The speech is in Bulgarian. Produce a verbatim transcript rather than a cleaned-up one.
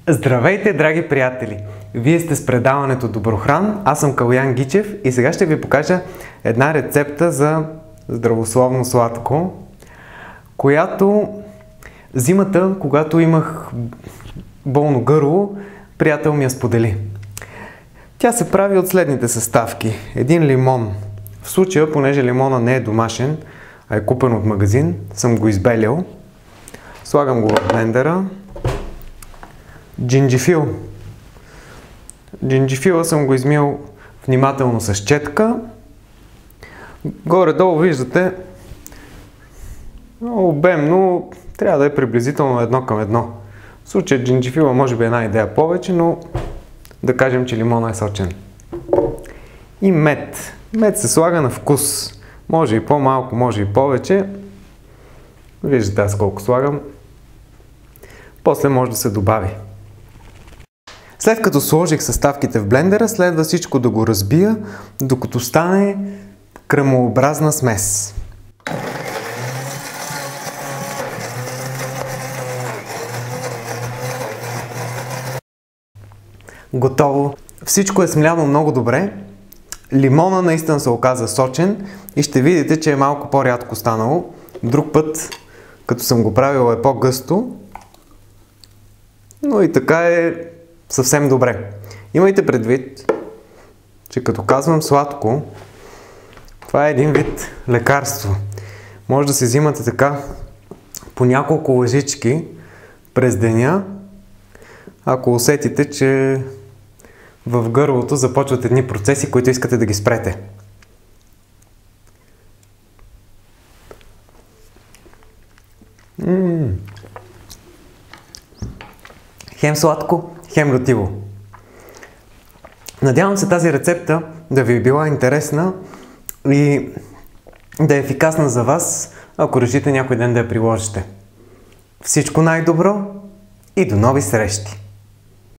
Здравейте, драги приятели! Вие сте с предаването Доброхран, аз съм Калоян Гичев и сега ще ви покажа една рецепта за здравословно сладко, която зимата, когато имах болно гърло, приятел ми я сподели. Тя се прави от следните съставки. Един лимон. В случая, понеже лимона не е домашен, а е купен от магазин, съм го избелил. Слагам го в блендера. Джинджифил. Джинджифила съм го измил внимателно с четка. Горе-долу виждате обемно, трябва да е приблизително едно към едно. В случая джинджифила може би една идея повече, но да кажем, че лимона е сочен. И мед. Мед се слага на вкус. Може и по-малко, може и повече. Виждате аз колко слагам. После може да се добави. След като сложих съставките в блендера, следва всичко да го разбия, докато стане кремообразна смес. Готово! Всичко е смляно много добре. Лимона наистина се оказа сочен и ще видите, че е малко по-рядко станало. Друг път, като съм го правил, е по-гъсто. Но и така е съвсем добре. Имайте предвид, че като казвам сладко, това е един вид лекарство. Може да се взимате така по няколко лъжички през деня, ако усетите, че в гърлото започват едни процеси, които искате да ги спрете. М-м. Хем сладко, хем ротиво. Надявам се тази рецепта да ви е била интересна и да е ефикасна за вас, ако решите някой ден да я приложите. Всичко най-добро и до нови срещи!